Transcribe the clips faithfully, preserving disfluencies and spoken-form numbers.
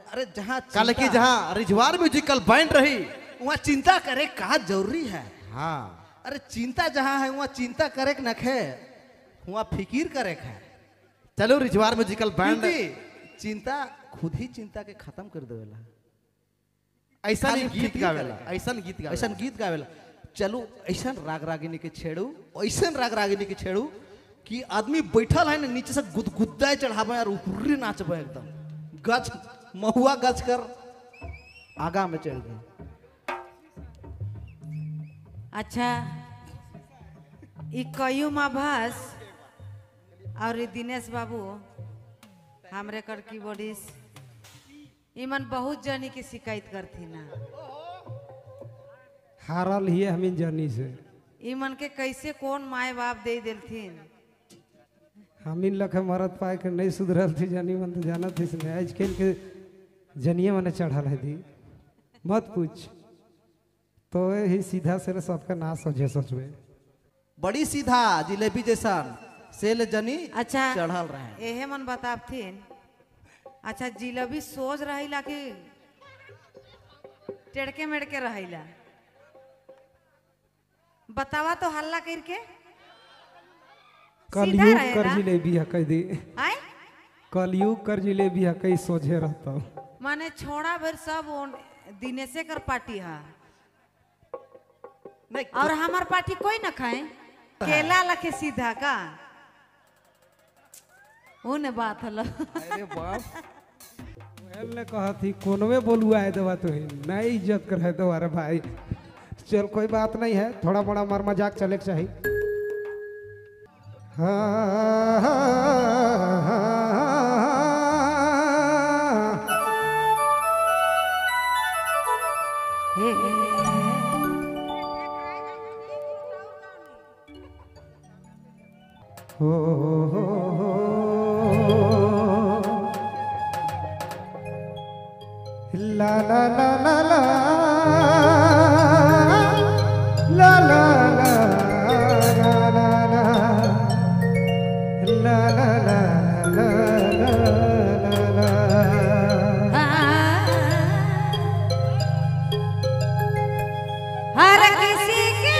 अरे जहाँ कल की जहाँ रिजवार म्यूजिकल बैंड रही वहाँ चिंता करे कहा जरूरी है। हाँ अरे चिंता जहाँ है वहाँ चिंता करे न खे, वहाँ फिकीर करे है। चलो रिजवार म्यूजिकल बैंड चिंता खुद ही चिंता के खत्म कर देवेला। ऐसा गीत गावेला, ऐसा गीत गावेला, ऐसा गीत गावेला। चलो ऐसा राग रागिनी के छेड़ू, ऐसा राग रागिनी के छेड़ू कि आदमी बैठल है ना नीचे से गुदगुद्दा चढ़ावे और हुर्री नाचबे एकदम गज महुआ गज कर आगा में चढ़ गए। अच्छा ई कयू माभास और दिनेश बाबू हमरे कर की बोडिस इमन बहुत जनी की शिकायत करती ना हारल ही हमीन जर्नी से इमन के कैसे कौन माए बाप दे दिलथिन। हमीन लखे मरद पाए के नहीं सुधरल थी जनी मन तो जाना थी इसमें आज खेल के जनिए मैंने चढ़ल है थी मत पूछ तो ही सीधा से सबका ना सोचे सोचवे बड़ी सीधा जिलेबी जैसा सेल जनी अच्छा चढ़ल रहे एहे मन बताबथिन। अच्छा जिलेबी सोच रहीला कि टेड़के मेड़के रहीला बतावा तो हल्ला करके कलयुग कर जिलेबी है कह दी आए कलयुग कर जिलेबी है कहीं सोझे रहता हूँ माने छोड़ा भर सब दिनेशे कर पार्टी है और हमार पार्टी कोई न खाए केला लखे सीधा का उन्हें बात हलो। अरे बाप ने कहा थी कोनवे बोलुआ है दवा तो नहीं इज्जत कर है तुम्हारे भाई। चल कोई बात नहीं है थोड़ा बड़ा मर मजाक चले के चाहिए। हाँ, हाँ, हो हो ला ला ला ला ला ला ला ला ला ला ला हर किसी के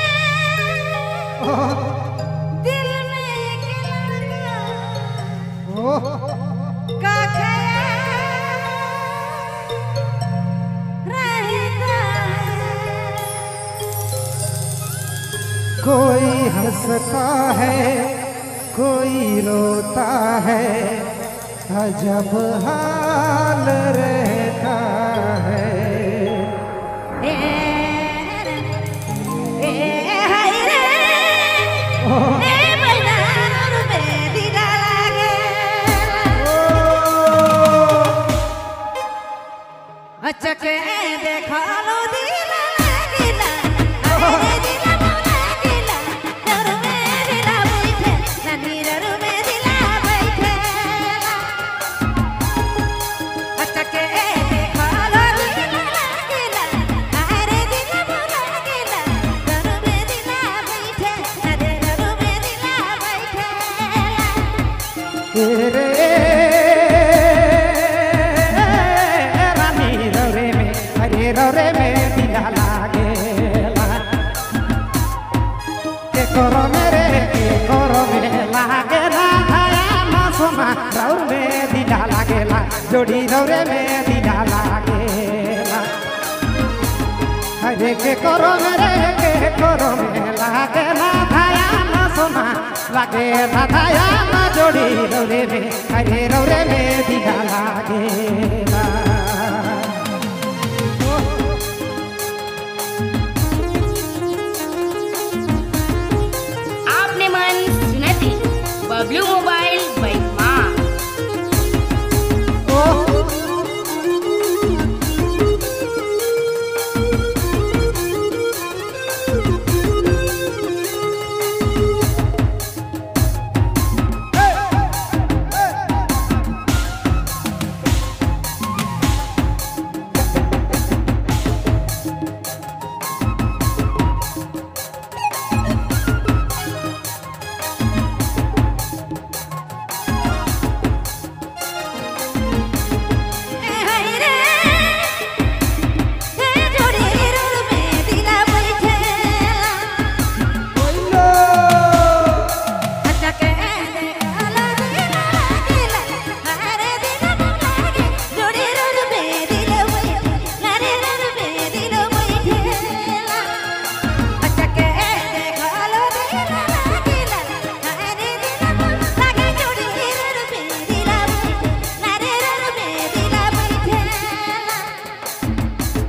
दिल में एक लड़का का ख्याल रहता है। कोई हंसता है कोई रोता है अजब हाल रहता है। ए, ए, हाय रे, ए मैदान में दिला लागे। अच्छा के देखा लो दिला लागिला, अरे दिला लागिला, डर में दिला बैठे, ननी डर में दिला बैठे। अच्छा के देखा लो दिला लागिला, अरे दिला लागिला, डर में दिला बैठे, ननी डर में दिला बैठे। रे रानी रौरे में हरे रौरे में दिला लागेला के करो मेरे के करो में लागेला आया ना सोना रौर में दिला लागेला जोड़ी रौरे में दिला लागेला हरे के करो मेरे के करो में लागेला आया ना सोना लागेला आया ना जोड़ी रौरे में हरे रौरे में दिला लागेला। आपने मन सुना थी बबलू मोबाइल बैठमा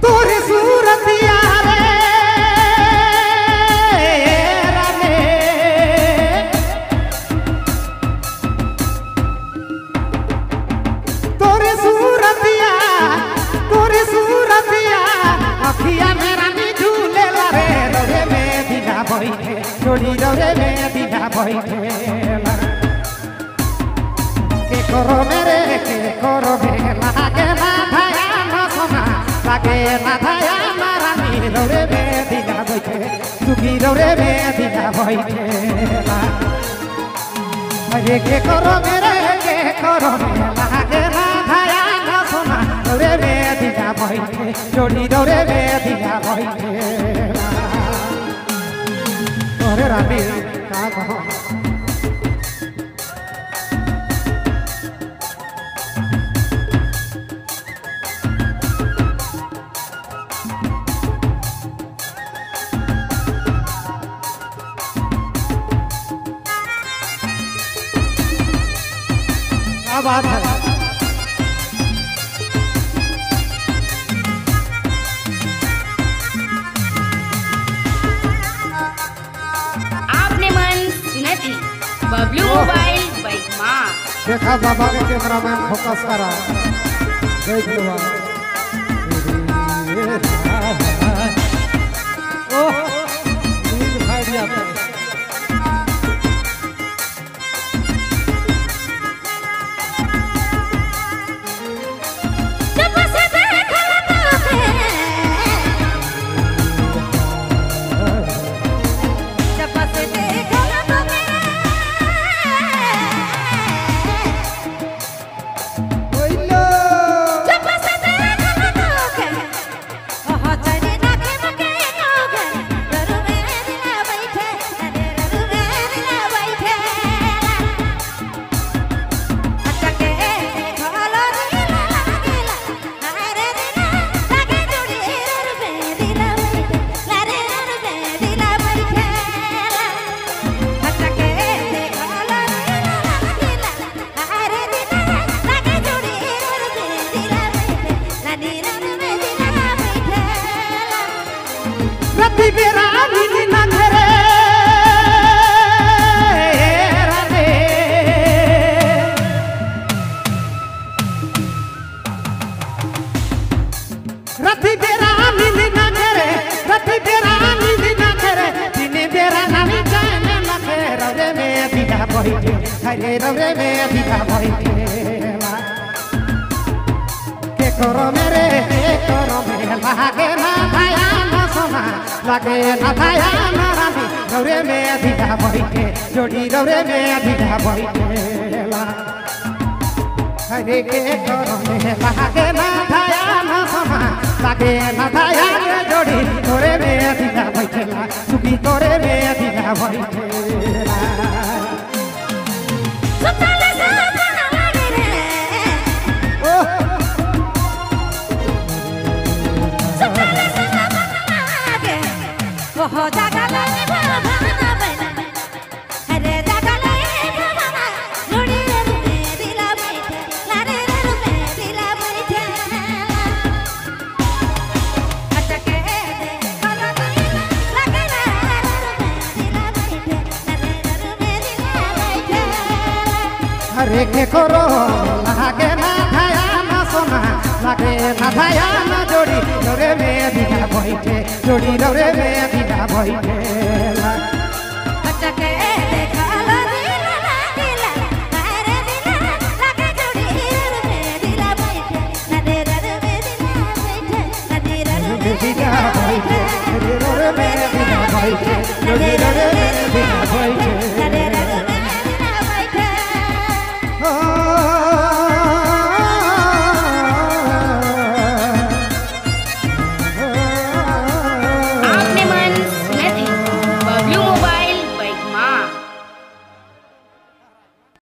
तोरी सूरतिया रे राने तोरी सूरतिया तोरी सूरतिया अखिया में रानी झूले ला रे रे में दिना बैठे जोड़ी रे में दिना बैठे के करो मेरे के करो भेला के ना धाया ना सोना लागे ना धाया ना रानी रे में दिना बैठे सुखी रे में दिना बैठे अरे के करो मेरे के करो भेला के ना धाया ना सोना रे में दिना बैठे जोड़ी रे में दिना बैठे अरे रानी का कहो क्या बात है आपने मन सुना थी बबलू मोबाइल बाई माँ। देखा बाबा के कैमरामैन फोकस करा देख लो ओह नींद भाग जाता है जब से देखा तोके जब से देखा तोके ओइलो जब से देखा तोके ओह चढ़ी नाके मके नोगे ररु में दिला बैठे अरे ररु में दिला बैठे अच्छा के देखा लो दिला लागेला अरे दिला लागे जोड़ी ररु में दिला बैठे लारे ररु में दिला बैठे अच्छा के देखा लो दिला लागेला अरे दिला लागे जोड़ी ररु में दिला बैठे लानी ररु में दिला बैठे रति बेरा मिली ना घरे राने रति बेरा मिली ना घरे रति बेरा मिली ना घरे दिने बेरा नामी जाने ना घरे रे में दिना बैठे हरे रे में दिना बैठे के करो मेरे के करो मेरे लागे ना धाया ना सोना लागे ना धाया ना रानी रे में दिना बैठे जोड़ी रे में दिना बैठे हरे के करो मेरे लागे ना धाया ना सोना लागे ना धाया ना जोड़ी रे में दिना बैठे सुखी तोरे में दिना बैठे सुतले सपना लागे रे सुतले सपना लागे ओह जागले भावना बना अरे जागले भावना जोड़ी ररु में दिला बैठे लारे ररु में दिला बैठे अच्छा के देखा लो दिला लागेला ररु में दिला बैठे लारे ररु में दिला बैठे हरे के करो लागे ना धाया ना सोना लागे ना धाया ना जोड़ी रे में दिना बैठे जोड़ी रे में दिना बैठे अच्छा के देखा लो दिला लागेला अरे दिला लागे जोड़ी ररु में दिला बैठे लारे ररु में दिला बैठे लारे ररु में दिना बैठे रे में दिना बैठे जोड़ी रे